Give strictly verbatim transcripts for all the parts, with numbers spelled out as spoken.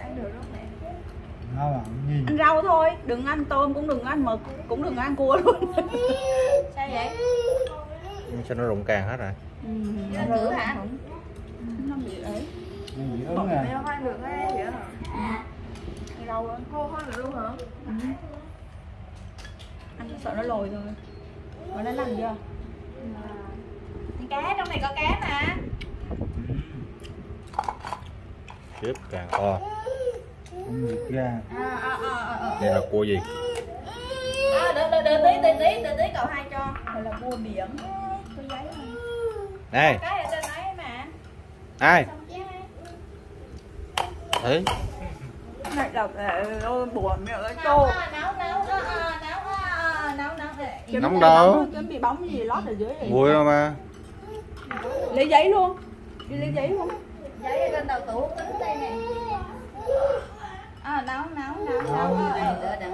ăn được đó mẹ. Ngon à, nhìn. Ăn rau thôi, đừng ăn tôm, cũng đừng ăn mực, cũng đừng ăn cua luôn. Sao vậy? Cho nó rụng càng hết rồi. Ừ, Ăn thử hả? nó bị ấy. Nó bị ớn à. Mẹ không ăn được hay vậy hả? Ăn rau luôn. Khô không được luôn hả? Ừ. Ăn sợ nó lồi rồi. Mà nó lành chưa? Ăn cá, trong này có cá mà. Tiếp càng to. Không được ra. À, à, à, à, à. Đây là cua gì? À, đợi, đợi, đợi tí, đợi tí, đợi tí cậu hai cho. Đây là cua biển. Có giấy không? Đây. Cái ở trên đấy mà. Ai? Xong chứ. Thế. Này là ôi bùa miệng cái Nấu, trâu. à, nấu, nấu, à, à, nấu, à, nấu, nấu. Kiếm Nóng bị đâu? bóng, kiếm bị bóng gì lót ở dưới này. Vui đâu mà. Lấy giấy luôn. Đi lấy giấy luôn. Giấy ở trên đầu tủ tính đây nè. À, nấu, nấu, nấu, nấu. Nấu. Đây, đợi, đợi.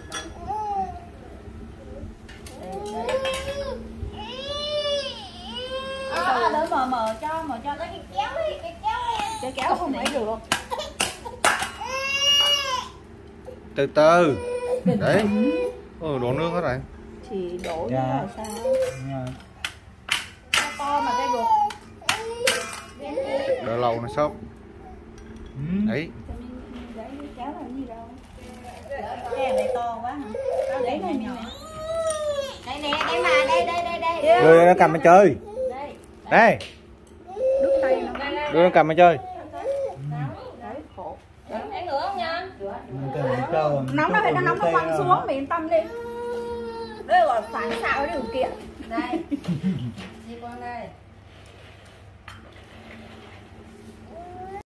À, đỡ mờ mờ cho, mờ cho cái kéo đi, cái kéo đi. Cái kéo không lấy được. Từ từ. Đấy. Ừ, đổ nước hết rồi. Thì đổ như Dạ. là sao? Đúng rồi. Nó to mà cái ruột. Đỡ lâu nó sốt. Ừ. Đấy. Giấy kéo là cái gì đâu. Cái này to quá hả? Giấy này nhỏ. Đây nè, đây mà, đây, đây, đây, đây. Đưa nó cầm mà chơi. Đây. Đây. Đứt tay nó. Đưa nó cầm mà chơi. Đấy, khổ. Ăn nữa không nha? Mình cần phải cho- Nóng nó phải nó nóng nó tay quăng ra. xuống, mình yên tâm đi. Đây gọi là phản xạ với điều kiện. Đây.